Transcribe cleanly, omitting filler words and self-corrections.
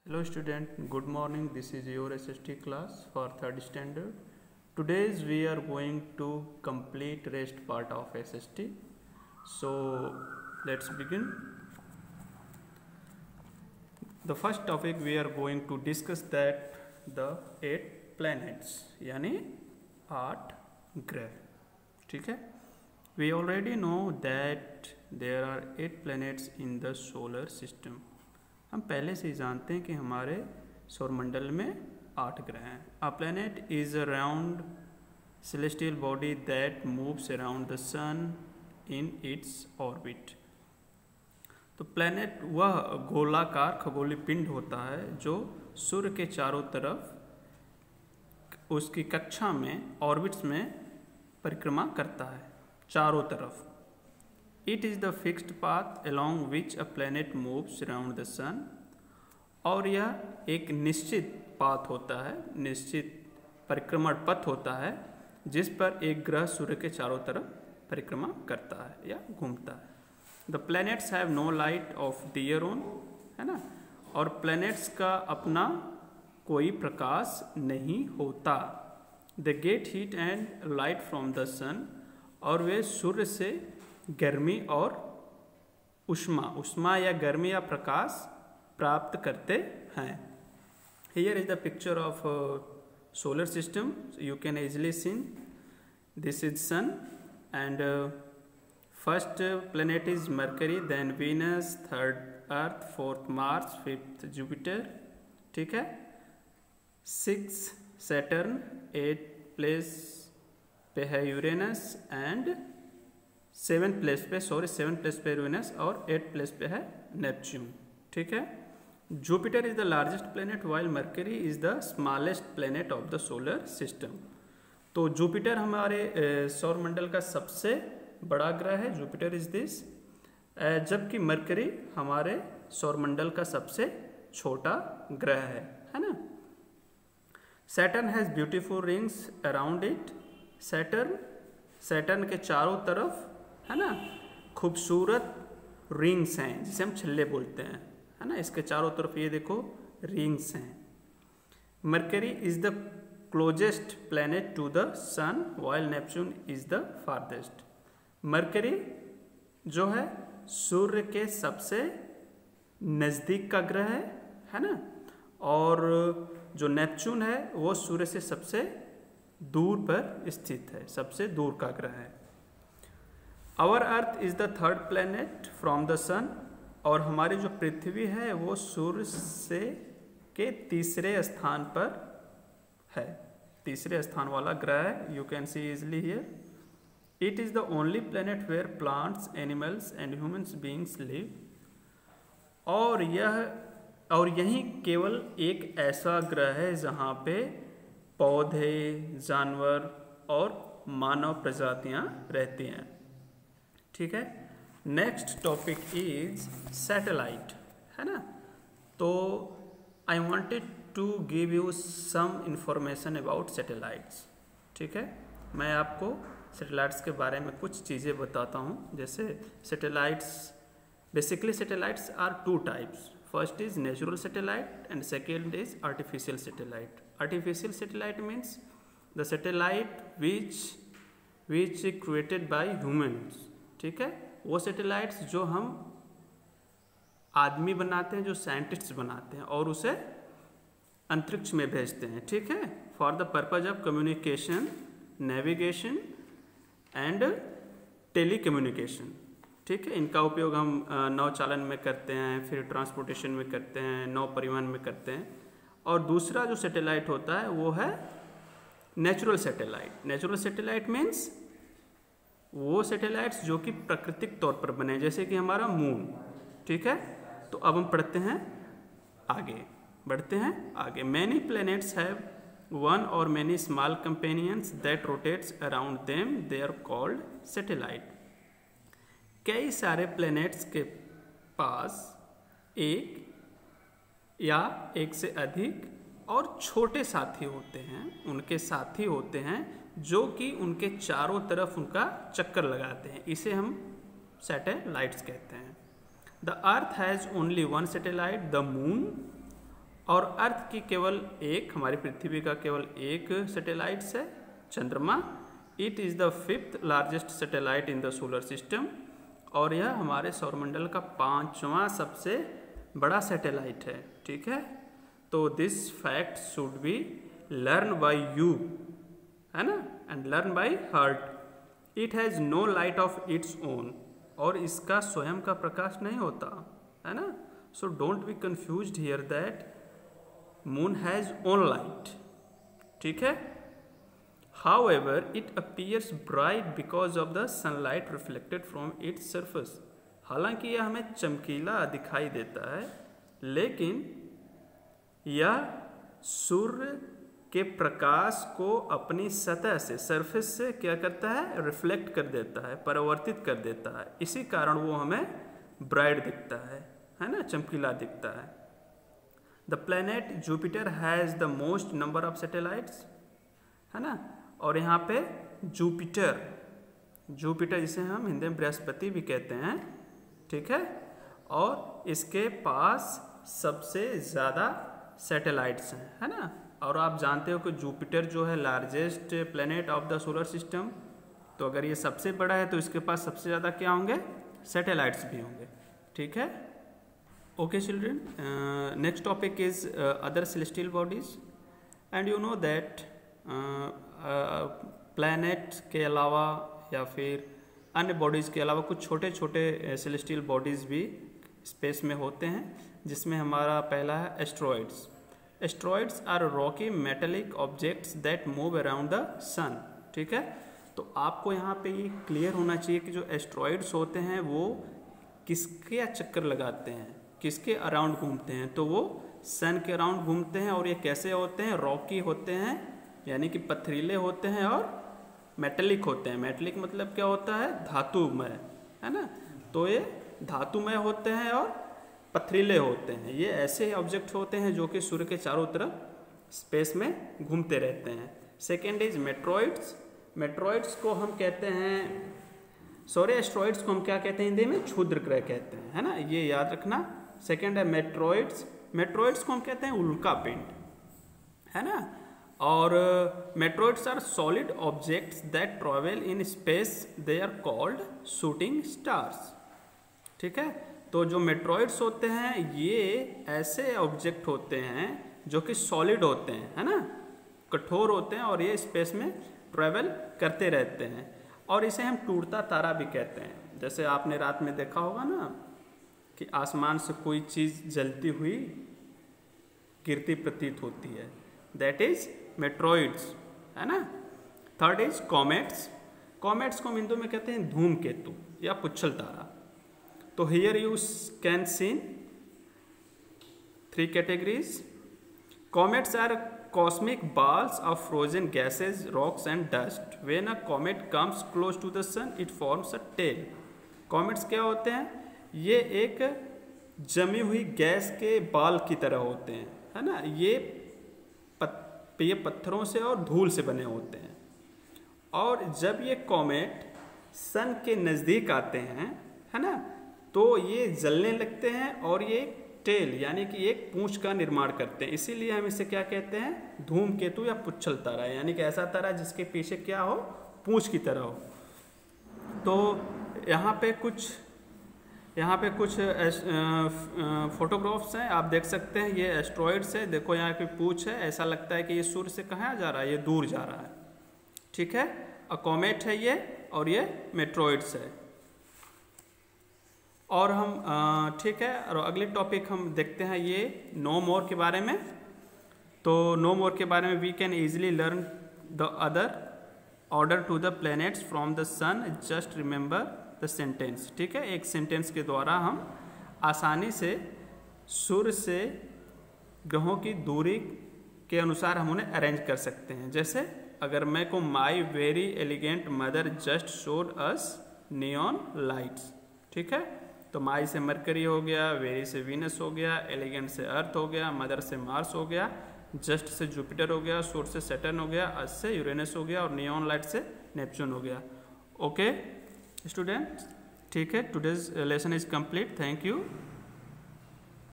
Hello student, good morning. This is your SST class for 3rd standard. Today's we are going to complete rest part of SST. So let's begin. The first topic we are going to discuss that the 8 planets यानी 8 ग्रह. ठीक है. We already know that there are 8 planets in the solar system. हम पहले से ही जानते हैं कि हमारे सौरमंडल में 8 ग्रह हैं. A planet is a round celestial body that moves around the sun in its orbit. तो प्लैनेट वह गोलाकार खगोलीय पिंड होता है जो सूर्य के चारों तरफ उसकी कक्षा में ऑर्बिट्स में परिक्रमा करता है चारों तरफ. It is the fixed path along which a planet moves around the sun. और यह एक निश्चित पाथ होता है, निश्चित परिक्रमण पथ होता है जिस पर एक ग्रह सूर्य के चारों तरफ परिक्रमा करता है या घूमता है. The planets have no light of their own, है ना. और प्लैनेट्स का अपना कोई प्रकाश नहीं होता. They get heat and light from the sun. और वे सूर्य से गर्मी और उष्मा या गर्मी या प्रकाश प्राप्त करते हैं. Here is the picture of solar system. You can easily see this is sun and first planet is Mercury, then Venus, third Earth, fourth Mars, fifth Jupiter. ठीक है. 6 Saturn, 8 प्लेस पे है यूरेनस एंड 7th प्लेस पे Uranus और 8th place पे है Neptune. ठीक है. Jupiter is the largest planet while Mercury is the smallest planet of the solar system. तो जुपिटर हमारे सौरमंडल का सबसे बड़ा ग्रह है. Jupiter is this. जबकि मर्करी हमारे सौरमंडल का सबसे छोटा ग्रह है ना. Saturn has beautiful rings around it. सैटर्न के चारों तरफ है ना खूबसूरत रिंग्स हैं जिसे हम छल्ले बोलते हैं, है ना. इसके चारों तरफ ये देखो रिंग्स हैं. Mercury is the closest planet to the sun while Neptune is the farthest. Mercury जो है सूर्य के सबसे नज़दीक का ग्रह है ना. और जो नेपच्यून है वो सूर्य से सबसे दूर पर स्थित है, सबसे दूर का ग्रह है. Our earth is the third planet from the sun. और हमारी जो पृथ्वी है वो सूर्य से के तीसरे स्थान पर है, तीसरे स्थान वाला ग्रह है. You can see easily here. It is the only planet where plants, animals and humans beings live. और यही केवल एक ऐसा ग्रह है जहाँ पे पौधे, जानवर और मानव प्रजातियां रहती हैं. ठीक है. नेक्स्ट टॉपिक इज सैटेलाइट, है ना. तो I wanted to give you some information about satellites. ठीक है. मैं आपको सैटेलाइट्स के बारे में कुछ चीज़ें बताता हूँ. जैसे satellites, basically satellites are 2 types. First is natural satellite and second is artificial satellite. Artificial satellite means the satellite which created by humans. ठीक है. वो सैटेलाइट्स जो हम आदमी बनाते हैं, जो साइंटिस्ट्स बनाते हैं और उसे अंतरिक्ष में भेजते हैं. ठीक है. For the purpose of communication, navigation and telecommunication. ठीक है. इनका उपयोग हम नौचालन में करते हैं, फिर ट्रांसपोर्टेशन में करते हैं, नौ परिवहन में करते हैं. और दूसरा जो सैटेलाइट होता है वो है natural satellite. Natural satellite means वो सैटेलाइट्स जो कि प्राकृतिक तौर पर बने, जैसे कि हमारा मून. ठीक है. तो अब हम बढ़ते हैं आगे. Many planets have one or many small companions that rotates around them, they are called satellite. कई सारे प्लैनेट्स के पास एक या एक से अधिक और छोटे साथी होते हैं, उनके साथी होते हैं जो कि उनके चारों तरफ उनका चक्कर लगाते हैं. इसे हम सैटेलाइट्स कहते हैं. The earth has only one satellite, the moon. और अर्थ की केवल एक, हमारी पृथ्वी का केवल एक सैटेलाइट्स है, चंद्रमा। It is the 5th largest satellite in the solar system, और यह हमारे सौरमंडल का 5वां सबसे बड़ा सैटेलाइट है। ठीक है, तो this fact should be learn by you, है ना, and learn by heart. It has no light of its own, और इसका स्वयं का प्रकाश नहीं होता, है ना। So don't be confused here that moon has own light. ठीक है, however it appears bright because of the sunlight reflected from its surface। हालांकि यह हमें चमकीला दिखाई देता है, लेकिन यह सूर्य के प्रकाश को अपनी सतह से, सरफेस से क्या करता है, रिफ्लेक्ट कर देता है, परावर्तित कर देता है। इसी कारण वो हमें ब्राइट दिखता है ना, चमकीला दिखता है। The planet Jupiter has the most number of satellites, है ना। और यहाँ पे जुपिटर जिसे हम हिंदी में बृहस्पति भी कहते हैं, ठीक है, और इसके पास सबसे ज़्यादा सैटेलाइट्स हैं, है ना। और आप जानते हो कि जुपिटर जो है largest planet of the solar system, तो अगर ये सबसे बड़ा है तो इसके पास सबसे ज़्यादा क्या होंगे, सैटेलाइट्स भी होंगे। ठीक है, okay children, next topic is other celestial bodies, and you know that planet के अलावा या फिर अन्य बॉडीज़ के अलावा कुछ छोटे छोटे सेलेस्टियल बॉडीज़ भी स्पेस में होते हैं, जिसमें हमारा पहला है asteroids. Asteroids are rocky metallic objects that move around the sun. ठीक है, तो आपको यहाँ पे ये क्लियर होना चाहिए कि जो एस्ट्रॉइड्स होते हैं वो किसके चक्कर लगाते हैं, किसके अराउंड घूमते हैं, तो वो सन के अराउंड घूमते हैं। और ये कैसे होते हैं, रॉकी होते हैं, यानी कि पथरीले होते हैं, और मेटेलिक होते हैं। मेटेलिक मतलब क्या होता है, धातुमय, है ना। तो ये धातुमय होते हैं और पथरीले होते हैं। ये ऐसे ऑब्जेक्ट होते हैं जो कि सूर्य के चारों तरफ स्पेस में घूमते रहते हैं। Second is meteoroids. मेट्रॉइड्स को हम कहते हैं, सॉरी, एस्ट्रॉइड्स को हम क्या कहते हैं हिंदी में, क्षुद्र ग्रह कहते हैं, है ना, ये याद रखना। सेकेंड है मेट्रॉइड्स। मेट्रॉइड्स को हम कहते हैं उल्का पिंड, है ना। और meteoroids are solid objects that travel in space, they are called shooting stars. ठीक है, तो जो मेट्रॉइड्स होते हैं ये ऐसे ऑब्जेक्ट होते हैं जो कि सॉलिड होते हैं, है ना, कठोर होते हैं, और ये स्पेस में ट्रैवल करते रहते हैं। और इसे हम टूटता तारा भी कहते हैं। जैसे आपने रात में देखा होगा ना कि आसमान से कोई चीज़ जलती हुई गिरती प्रतीत होती है, दैट इज मेट्रॉइड्स, है ना। Third is comets. कॉमेट्स को हम हिंदू में कहते हैं धूमकेतु या पुच्छल तारा। तो here you can see 3 categories. Comets are cosmic balls of frozen gases, rocks and dust. When a comet comes close to the sun, it forms a tail. Comets क्या होते हैं, ये एक जमी हुई गैस के बाल की तरह होते हैं, है ना। ये पत्थरों से और धूल से बने होते हैं। और जब ये कॉमेट सन के नज़दीक आते हैं, है ना, तो ये जलने लगते हैं और ये टेल यानी कि एक पूंछ का निर्माण करते हैं। इसीलिए हम इसे क्या कहते हैं, धूमकेतु या पुच्छल तारा, यानी कि ऐसा तारा जिसके पीछे क्या हो, पूंछ की तरह हो। तो यहाँ पे कुछ फोटोग्राफ्स हैं, आप देख सकते हैं, ये एस्ट्रॉइड्स है। देखो यहाँ की पूंछ है, ऐसा लगता है कि ये सूर्य से कहाँ जा रहा है, ये दूर जा रहा है। ठीक है, कॉमेट है ये, और ये मेट्रॉइड्स है। और हम ठीक है, और अगले टॉपिक हम देखते हैं ये नो मोर के बारे में। तो नो मोर के बारे में we can easily learn the other order to the planets from the sun, just remember the sentence. ठीक है, एक सेंटेंस के द्वारा हम आसानी से सूर्य से ग्रहों की दूरी के अनुसार हम उन्हें अरेंज कर सकते हैं। जैसे अगर मैं को my very elegant mother just showed us neon lights. ठीक है, तो माई से मरकरी हो गया, वेरी से वीनस हो गया, एलिगेंट से अर्थ हो गया, मदर से मार्स हो गया, जस्ट से जुपिटर हो गया, सोर से सैटर्न हो गया, अर्थ से यूरेनस हो गया, और नियॉन लाइट से नेपच्यून हो गया। ओके स्टूडेंट, ठीक है, today's lesson is complete. Thank you.